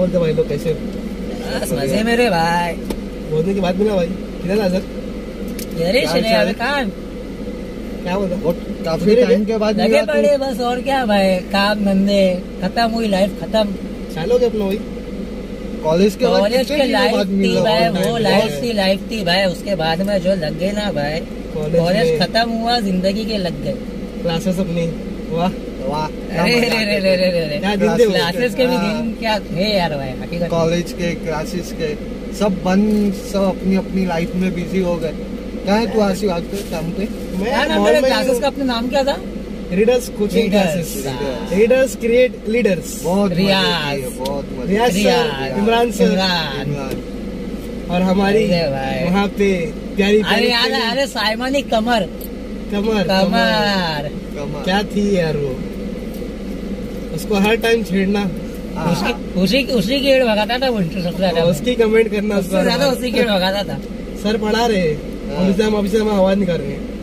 बोलते भाई लोग, कैसे? मजे मेरे भाई। बोलने की बात भी ना भाई, किधर ना सर? अरे शनि काम क्या बोलता? काफी टाइम के बाद लगे पड़े बस, और क्या भाई, काम धंधे खत्म हुई, लाइफ खत्म। चालो के अपना वही कॉलेज के लाइफ थी भाई, वो लाइफ थी भाई। उसके बाद में जो लग गए ना भाई, कॉलेज खत्म हुआ, जिंदगी के लग गए क्लासेस अपनी। वाह वाह, अरे क्लासेस के भी दिन क्या थे यार भाई। कॉलेज के क्लासेस के सब बंद, सब अपनी अपनी लाइफ में बिजी हो गए। क्या है तू आशी बात पे काम पे? मेरे क्लासेस का अपना नाम क्या था? Readers coaching classes, readers create leaders. बहुत रियाज, रियाज सर, इमरान सर, और हमारी वहाँ पे प्यारी अरे यार, अरे साइमनी कमर कमर कमर क्या थी यार वो, उसको हर टाइम छेड़ना, उसी की एड भगाता था वो, सबसे ज्यादा उसकी कमेंट करना, सबसे ज्यादा उसी की एड भगाता था। सर पढ़ा रहे हम अभी से हम आवाज निकाल रहे हैं।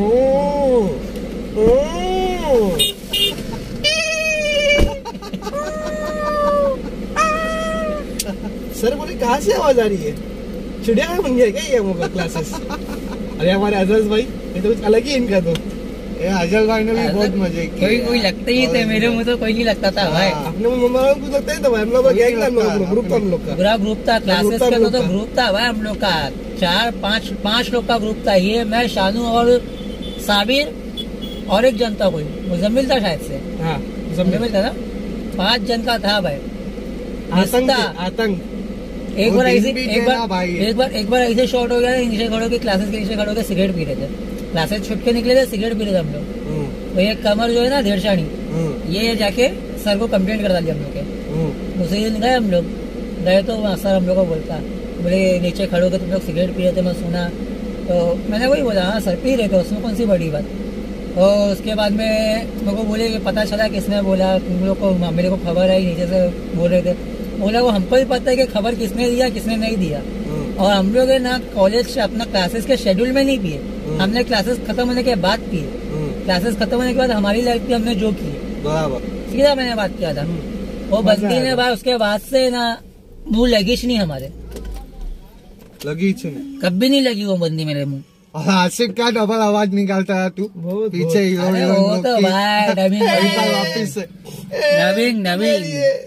सर बोले कहाँ से आवाज आ रही है? चिड़िया बन गया क्या ये हम क्लासेस? अरे हमारे अजहर भाई, ये तो कुछ अलग ही इनका तो। अजल भाई ने भी बहुत मजे किए। कोई लगते ही थे, मेरे मुँह तो कोई नहीं लगता था भाई। अपने मुँह कुछ लगता है तो भाई, हम लोग क्या ग्रुप था, हम लोग का पूरा ग्रुप था, क्लासेस का तो ग्रुप था भाई हम लोग का। 4-5 लोग का ग्रुप था, ये मैं, शानू और साबिर और एक जन था, कोई मुजम्मिल था शायद से। हाँ मुजम्मिल था ना, 5 जन का था भाई। आतंक। एक बार ऐसे शॉर्ट हो गया, नीचे खड़ो के क्लासेस के नीचे खड़ो के सिगरेट पी रहे थे। क्लासेस छुट के निकले थे, सिगरेट पी रहे थे हम लोग। तो ये कमर जो है ना देरशानी, ये जाके सर को कंप्लेंट कर डाली हम लोग के। दूसरे दिन गए हम लोग, गए तो सर हम लोग को बोलता, बोले नीचे खड़ो के तुम लोग सिगरेट पी रहे थे, मैं सुना। तो मैंने वही बोला, हाँ सर पी रहे थे, उसमें कौन सी बड़ी बात। तो उसके बाद में मेरे को बोले, पता चला किसने बोला तुम लोग को, मेरे को खबर आई, नीचे से बोल रहे थे। बोला वो हमको भी पता है कि खबर किसने दिया किसने नहीं दिया, और हम लोग ना कॉलेज से अपना क्लासेस के शेड्यूल में नहीं पिए, हमने क्लासेस खत्म होने के बाद पिए। क्लासेस खत्म होने के बाद हमारी लाइफ में हमने जो किए, सीधा मैंने बात किया था। वो बंदी ने भाई उसके बाद से ना मुँह लगी नहीं, हमारे लगी कभी नहीं लगी वो बंदी मेरे मुँह। आसिफ क्या डबल आवाज निकालता है तू पीछे? वो तो भाई वापिस से नवीन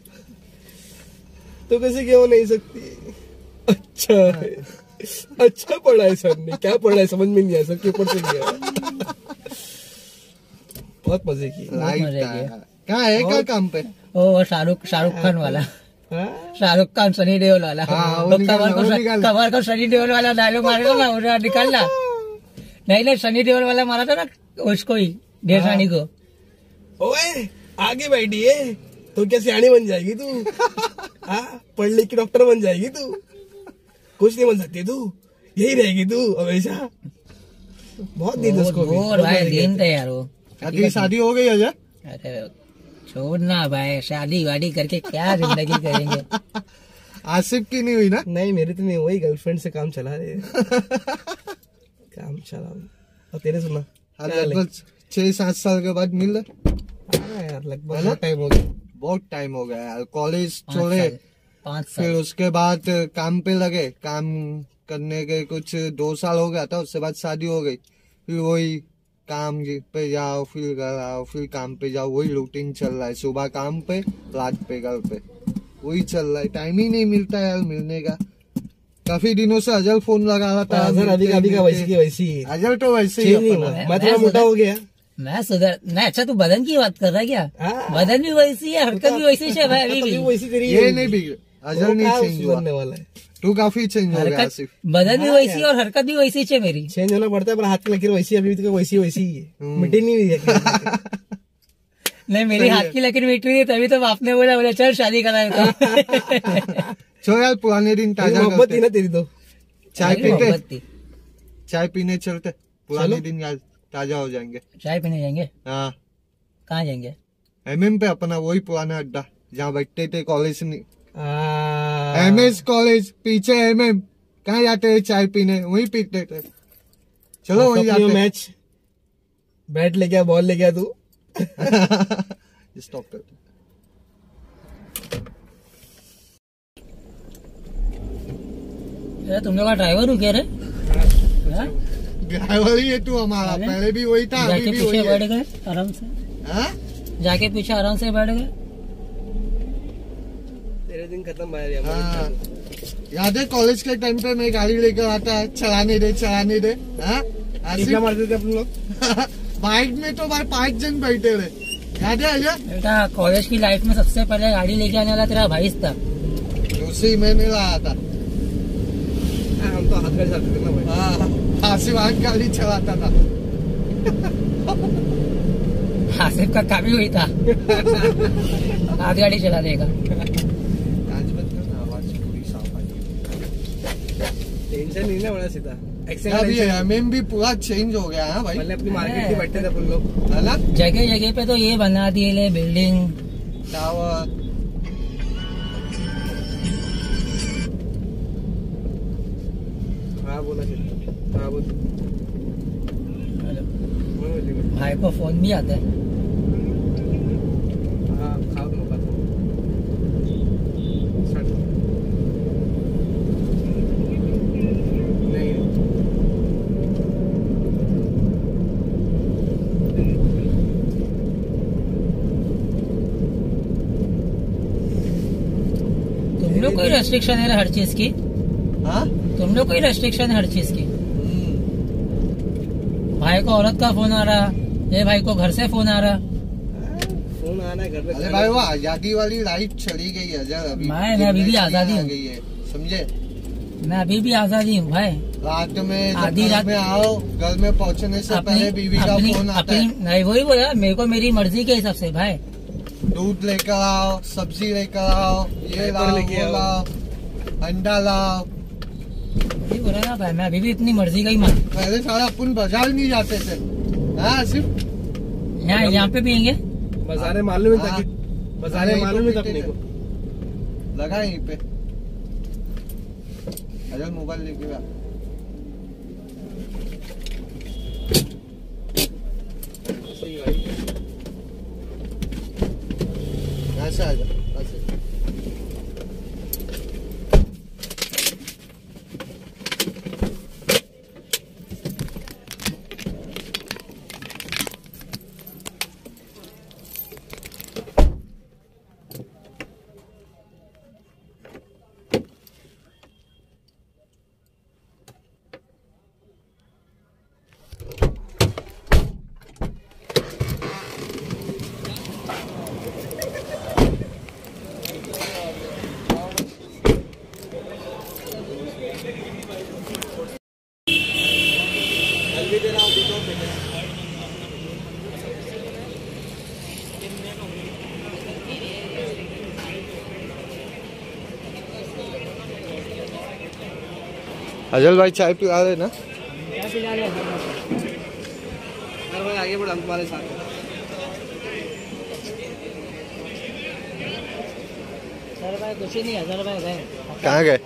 तो कैसे क्या हो नहीं सकती? अच्छा है, अच्छा पढ़ा है सर ने, क्या पढ़ा है समझ में नहीं आया सर के ऊपर से गया। बहुत मजे किए। क्या है क्या काम पे? ओ शाहरुख खान वाला, शाहरुख खान सनी देओल वाला। कमर को सनी देओल वाला डायलॉग मारेगा ना, उन्हें निकालना। नहीं सनी देओल वाला मारा था ना उसको ही, ढेरसानी को। ओए आगे बैठिए तो क्या सियानी बन जाएगी तू? पढ़ लिख के डॉक्टर बन जाएगी तू? कुछ नहीं बन सकती तू, यही रहेगी तू हमेशा। बहुत दिन उसको दिन थे यार वो। शादी हो गई अजय? अरे छोड़ना भाई, शादी वादी करके क्या जिंदगी करेंगे। आसिफ की नहीं हुई ना? नहीं मेरी तो नहीं हुई, गर्लफ्रेंड से काम चला रहे। काम चला। और तेरे सुना? 6-7 साल के बाद मिल रहा यार, लगभग टाइम हो गया, बहुत टाइम हो गया यार। कॉलेज छोड़े 5 साल, फिर उसके बाद काम पे लगे, काम करने के कुछ 2 साल हो गया था, उसके बाद शादी हो गई। फिर वही काम पे जाओ, फिर घर आओ, फिर काम पे जाओ, वही रूटीन चल रहा है। सुबह काम पे, रात पे घर पे, वही चल रहा है। टाइम ही नहीं मिलता यार मिलने का। काफी दिनों से अजल फोन लगा रहा था। वैसी अजल तो वैसे ही, मैं थोड़ा मोटा हो गया, मैं सुधर नहीं। अच्छा तू बदन की बात कर रहा है क्या? बदन भी वैसी है, हरकत भी वैसी है भाई, अभी भी वैसी तेरी ये नहीं बिगड़, अजल नहीं चेंज होने वाला है। तू काफी चेंज हो गया आसिफ। बदन भी वैसी और हरकत भी वैसी है मेरी। चेंज होना पड़ता है, पर हाथ की लकीर वैसी अभी तो वैसी ही है, मिट्टी नहीं हुई है। नहीं मेरी हाथ की लकीर मिट रही है, तभी तो आपने बोला चल शादी कराए। चलो यार पुराने दिन ताजा मोहब्बत थी ना तेरी तो। चाय पीते, चाय पीने चलते, पुराने दिन यार ताजा हो जाएंगे। चाय पीने जाएंगे? हाँ। कहाँ जाएंगे? MM पे, अपना वही पुराना अड्डा जहाँ बैठते थे कॉलेज में। MS कॉलेज पीछे MM, कहाँ जाते थे चाय पीने? वही पीते थे। चलो वही जाते। मैच बैट ले गया, बॉल ले गया तू। स्टॉप कर। अरे तुम लोग का ड्राइवर हूँ क्या रे? हाँ? ड्राइवर ही है तू हमारा, अरे? पहले भी वही था, अभी जाके भी पीछे वही बैठ है। गए आराम से, हाँ? जाके पीछे आराम से बैठ गए। तेरे दिन खत्म भाई। हाँ। याद है कॉलेज के टाइम पे मैं गाड़ी लेकर आता है, चलाने दे चलाने दे। हाँ? कितना मारते थे अपन लोग? बाइक में तो भाई 5 जन बैठे रहे, याद है अजय? बेटा कॉलेज की लाइफ में सबसे पहले गाड़ी लेके आने वाला तेरा भाई था। उसी मैंने लाया था। हम तो हाथ में चलते थे ना भाई। हाँ, आशीर्वाद गाड़ी चलाता था। आसिफ का काम ही हुई था हाथ गाड़ी चलाने का। आज बंद करना, आवाज पूरी साफ आई। टेंशन नहीं ना बड़ा सीधा। अभी एमएम भी पूरा चेंज हो गया है भाई, पहले अपनी मार्केट में बैठते थे अपन लोग। है ना? जगह जगह पे तो ये बना दिए ले बिल्डिंग। टावर। हाँ बोला सीधा। हाँ बोल। भाई को फोन भी आता है। हाँ खाओ तुम बात। नहीं तुम लोग कोई रेस्ट्रिक्शन है हर चीज की? हाँ? तुम लोग कोई रेस्ट्रिक्शन है हर चीज की? भाई को औरत का फोन आ रहा, ये भाई को घर से फोन आ रहा। फोन आना है घर पे। अरे भाई वो आजादी वाली लाइफ चली गई है अजय, अभी मैं अभी भी आजादी हूँ। गई है, समझे? मैं अभी भी आजादी हूँ भाई। रात में जब आधी घर रात में आओ, घर में पहुंचने से पहले बीवी का फोन आता है, नहीं वही बोला मेरे को, मेरी मर्जी के हिसाब से भाई। दूध लेकर आओ, सब्जी लेकर आओ, ये डायपर लाओ लेके वो आओ। लाओ, अंडा लाओ। वही बोला ना भाई, मैं अभी भी इतनी मर्जी का ही मान। पहले सारा अपन बाजार नहीं जाते थे। हाँ सिर्फ यहाँ पे पियेंगे। बाजारे मालूम है ताकि हाँ। बाजारे अरे, मालूम है तो अपने को। लगा यहीं पे। अजय मोबाइल लेके आ। सही भाई। ऐसे आ जा, ऐसे। अजल भाई चाय पिला रहे ना? अरे भाई आगे बढ़, हम तुम्हारे साथ हैं। सर भाई कुछ ही नहीं है, सर भाई गए। कहाँ गए?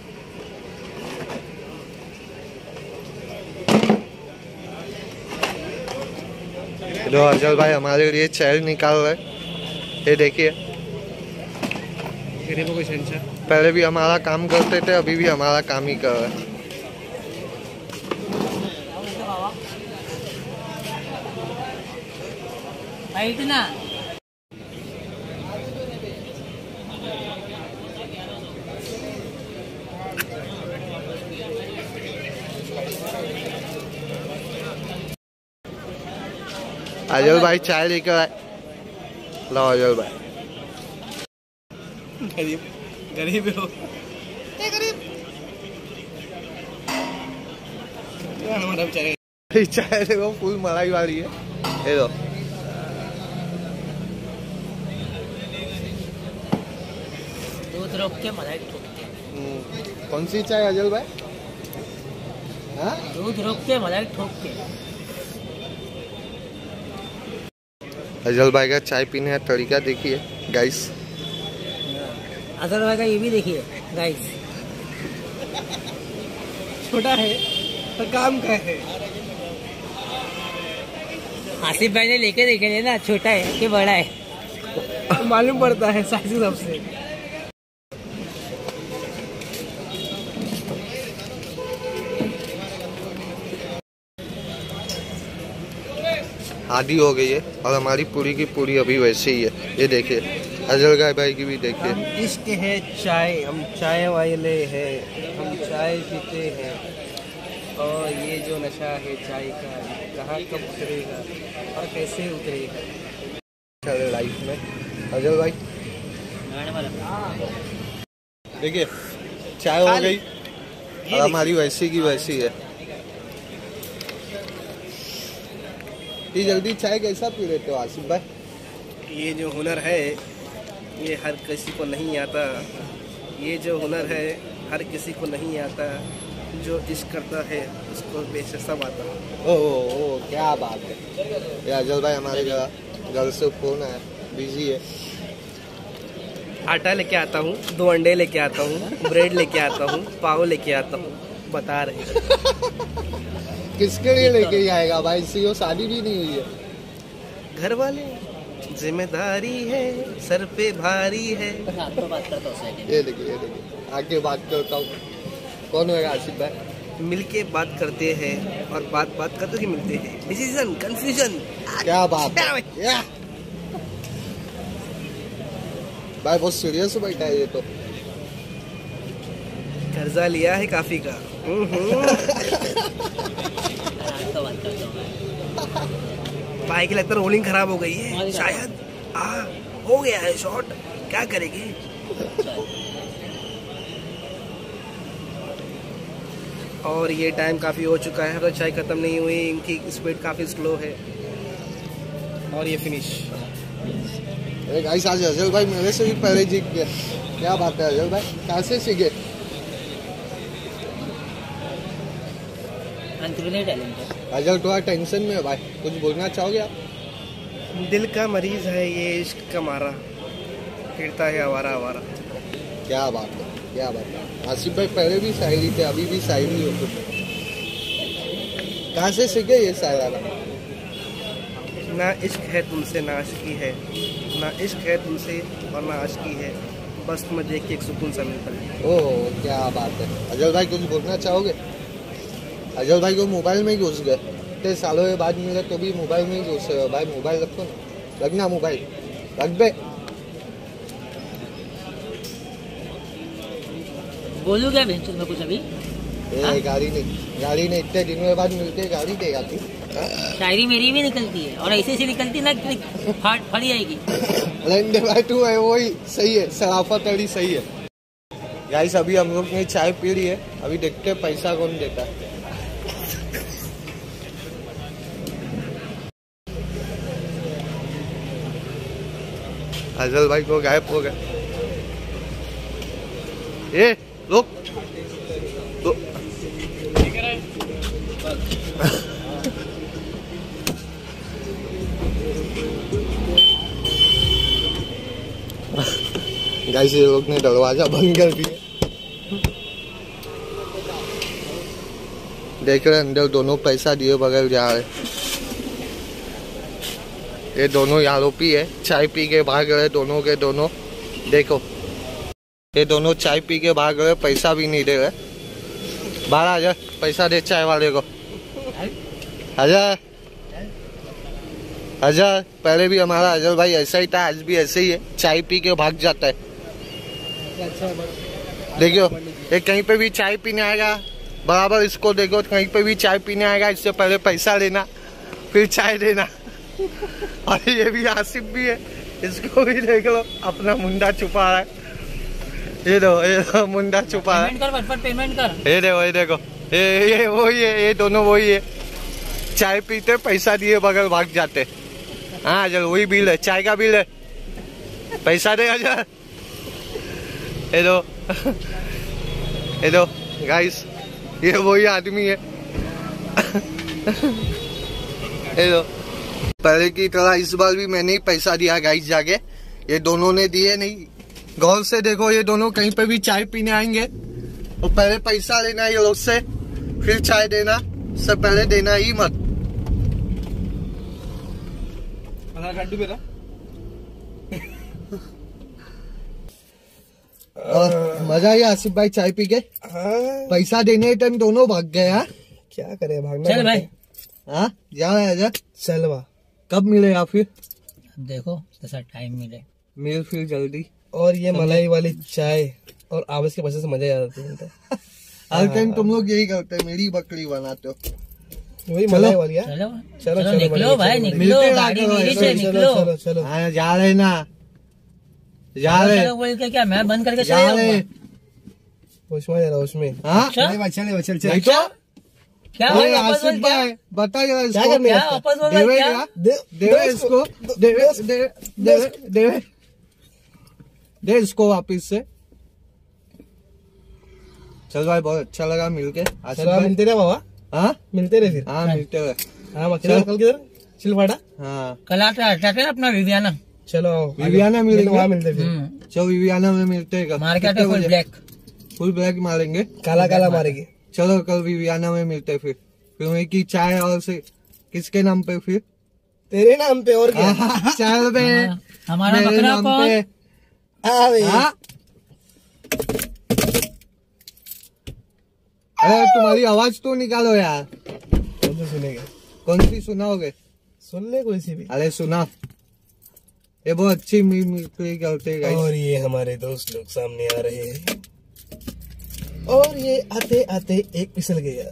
दो अजल भाई हमारे लिए चाय निकाल रहे, ये देखिए। मेरे को कोई टेंशन। पहले भी हमारा काम करते थे, अभी भी हमारा काम ही कर रहे हैं। बैठ ना। अजल भाई चाय लेकर आए, लो अजल भाई। गरीब गरीब हो। गरीब हमारा बेचारे। चाय देखो फुल मलाई वाली है, ये लो। दूध रोक के मलाई ठोक के। कौन सी चाय अजल भाई? हाँ? दूध रोक के मलाई ठोक के। अजल भाई का चाय पीने का तरीका देखिए गाइस। अजल भाई का ये भी देखिए गाइस। छोटा है तो काम का है। आसिफ भाई ने लेके देखे थे ना, छोटा है कि बड़ा है मालूम पड़ता है साइज सबसे। आधी हो गई है और हमारी पूरी की पूरी अभी वैसे ही है। ये देखिए अजल भाई की भी देखिए। हम इश्क है चाय, हम चाय वाले हैं, हम चाय पीते हैं और ये जो नशा है चाय का कहाँ कब उतरेगा और कैसे उतरेगा चले लाइफ में। अजल भाई देखिए चाय हो गई और हमारी वैसी की वैसी है। ये जल्दी चाय कैसा पी लेते हो आसिफ भाई? ये जो हुनर है ये हर किसी को नहीं आता, ये जो हुनर है हर किसी को नहीं आता, जो इश्क करता है उसको बेशक सब आता। ओ क्या बात है। ये अजल भाई हमारे घर से फोन है, बिजी है। आटा लेके आता हूँ, 2 अंडे लेके आता हूँ, ब्रेड लेके आता हूँ, पाव लेके आता हूँ, बता रहे। किसके लिए लेके आएगा भाई? सीओ शादी भी नहीं हुई है। घर वाले जिम्मेदारी है सर पे भारी है। ये देखिए आके बात करता हूँ। कौन होगा आसिफ भाई? मिलके बात करते हैं और बात करते ही मिलते हैं। Decision confusion. क्या बात है या? भाई बहुत सीरियस बैठा है ये तो। कर्जा लिया है काफी का। भाई की लगता है रोलिंग खराब हो गई है शायद। हो गया है शॉर्ट, क्या करेंगे। और ये टाइम काफी हो चुका है, तो चाय खत्म नहीं हुई, इनकी स्पीड काफी स्लो है और ये फिनिश। अरे गाइस आज अजल भाई मेरे से भी पहले जीत गया। क्या बात है अजल भाई, कहाँ से सीखे? अजल थोड़ा टेंशन में है भाई, कुछ बोलना चाहोगे आप? दिल का मरीज है ये इश्क का मारा, फिरता है आवारा आवारा। क्या बात है, क्या बात है। आसिफ भाई पहले भी शायरी थे, अभी भी शायरी हो तुम। कहाँ से सीखे ये शायराना? ना इश्क है तुमसे ना आशिकी है, ना इश्क है तुमसे और ना आशिकी है, बस तुम्हें देख के एक सुकून सा मिलता है। ओह क्या बात है। अजल भाई कुछ बोलना चाहोगे? अजल भाई को मोबाइल में ही घुस गए, इतने सालों के बाद मिले तो भी मोबाइल में ही घुस गए। भाई मोबाइल रखो ना, रखना मोबाइल रख बे। बोलू क्या बेंच में कुछ अभी? गाड़ी नहीं इतने दिनों के बाद मिलते गाड़ी देगा तू? शायरी मेरी भी निकलती है और ऐसे निकलती ना फट जाएगी। लेंदे भाई तू है वही सही है, शराफत अली सही है। गाइस अभी हम लोग ने चाय पी ली है, अभी देखते हैं पैसा कौन देता है। अजल भाई को गायब हो गए। ए रुक गाइस ये लोग ने दरवाजा बंद कर दिया। देख रहे अंदर दोनों पैसा दिए बगैर जा रहे। ये दोनों आरोपी है, चाय पी के भाग रहे दोनों के दोनों। देखो ये दोनों चाय पी के भाग रहे, पैसा भी नहीं दे रहे। 12,000 पैसा दे चाय वाले को। 1000 पहले भी हमारा अजल भाई ऐसा ही था, आज भी ऐसे ही है, चाय पी के भाग जाता है। देखो ये कहीं पे भी चाय पीने आएगा, बराबर इसको देखो कहीं पे भी चाय पीने आएगा, इससे पहले पैसा लेना फिर चाय देना। और ये भी आसिफ भी है, इसको भी देख लो अपना मुंडा छुपा रहा है। ये दो मुंडा छुपा रहा है। पेमेंट कर। ये देखो ये वही है, ये दोनों वही है, चाय पीते पैसा दिए बगैर भाग जाते। हाँ अजल वही बिल है, चाय का बिल है, पैसा दे अजल। ये दो गाइस, ये वही आदमी है। ये दो। पहले की तरह इस बार भी मैंने ही पैसा दिया गाइस जाके, ये दोनों ने दिए नहीं। गौर से देखो ये दोनों कहीं पे भी चाय पीने आएंगे और पहले पैसा लेना ये लोग से, फिर चाय देना, से पहले देना ही मत। मजा आया आसिफ भाई चाय पी के? पैसा देने टाइम दोनों भाग गए। हाँ क्या करे भागना। चल भाई। हाँ जा चलवा। कब मिलेगा फिर? अब देखो जैसा टाइम मिले। मिल फिर जल्दी। और ये मलाई वाली चाय और आवाज के वजह से मजा आ जाती है। हर टाइम तुम लोग यही करते हो, मेरी बकरी बनाते हो। वही मलाई वाली है। चलो चलो, चलो चलो, निकलो भाई, चलो, निकलो, मिलते हैं, गाड़ी आगे मेरी चलो, से निकलो। चलो चलो हाँ जा रहे ना, जा रहे, चलो बोल के क्या मैं बंद करके जा चले रहे। जाऊंगा? उसमें जरा उसमें हाँ अच्छा? नहीं तो क्या अरे भाई वापस बोल आसिफ क्या? भाई बता जरा क्या इसको। करने क्या का? वापस बोल भाई देवे क्या? क्या? दे देवे इसको, देवे देवे देवे देवे दे इसको वापिस से। चल भाई बहुत अच्छा लगा मिलके आसिफ चलो, भाई। मिलते रहे बाबा, हाँ मिलते रहे फिर। हाँ मिलते हुए। हाँ किधर कल किधर चिलफाड़ा। हाँ कल आते हैं अपना विवियाना। चलो आओ, विवियाना मिलेंगे? वहाँ मिलते फिर। चलो विवियाना में मिलते हैं। मार के आते हैं फुल ब्लैक। फुल ब्लैक मारेंगे। काला काला मारेगी। चलो कल विवियाना में मिलते हैं फिर वही की चाय और से किसके नाम पे फिर? तेरे नाम पे और क्या? चाय पे हाँ, हमारा मेरे बकरा नाम कौन? पे। हाँ भाई। हाँ? अरे तुम्हारी आवाज तो निकालो यार। कौन सा सुनेगा? कौन सी सुनाओगे? सुन ले कोई सी भी। अरे सुना, ये बहुत अच्छी मिमिक्री करते हैं guys। और ये हमारे दोस्त लोग सामने आ रहे हैं और ये आते आते एक फिसल गया।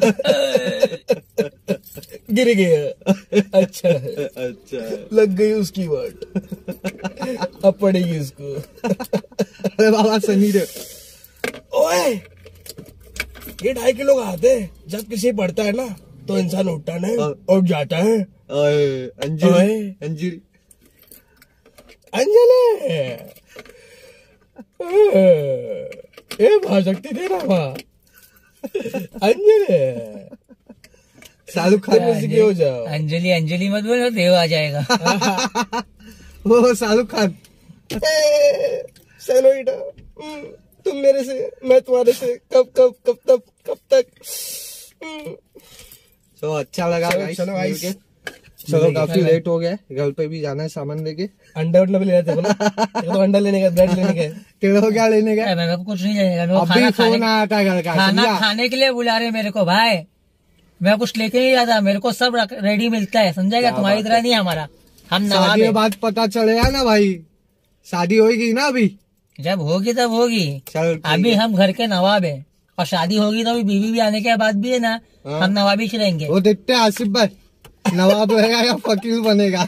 गिर गया। अच्छा है, अच्छा लग गई उसकी वर्ड। अब पड़ेगी उसको। अरे बाबा सनी रे। ओए ये 2.5 किलो का आते हैं। जब किसी पड़ता है ना तो इंसान उठता नहीं और जाता है। ओए अंजलि, ओए। अंजलि अंजलि ए भाजकती थे ना वहाँ। अंजलि शाहरुख खान मुझसे क्यों जाओ? अंजलि अंजलि मत बोलो, देव आ जाएगा। वो शाहरुख खान। सेनोरिटा, तुम मेरे से मैं तुम्हारे से कब कब कब तक कब तक। तो अच्छा लगा चलो, guys, चलो guys। मिलके। चलो काफी लेट हो गया, घर पे भी जाना है सामान लेके। अंडा उंडा भी ले जाते हो ना? एक तो अंडा लेने का, ब्रेड लेने का। तेरे को क्या लेने का? मेरे को कुछ नहीं लगेगा। मेरे को अभी खाना फोन खाने आया था घर का, खाना समझा? खाने के लिए बुला रहे मेरे को भाई। मैं कुछ लेके नहीं जाता, मेरे को सब रेडी मिलता है, समझा क्या? तुम्हारी तरह नहीं है हमारा, हम नवाब शादी के हैं। बाद पता चलेगा ना भाई, शादी होगी ना अभी। जब होगी तब होगी, चल ठीक अभी है। हम घर के नवाब है। और शादी होगी तो अभी बीवी भी आने के बाद भी है ना, हाँ। हम नवाबी खिलाएंगे। वो देखते हैं आसिफ भाई नवाब रहेगा या फकीर बनेगा।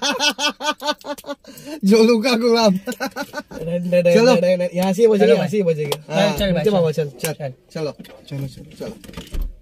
जोलू का गुलाम। चलो। यहाँ से ही बजेगा, यहाँ से ही बजेगा। चल चल भाई, बाबा चल चल चलो चल। चलो चलो।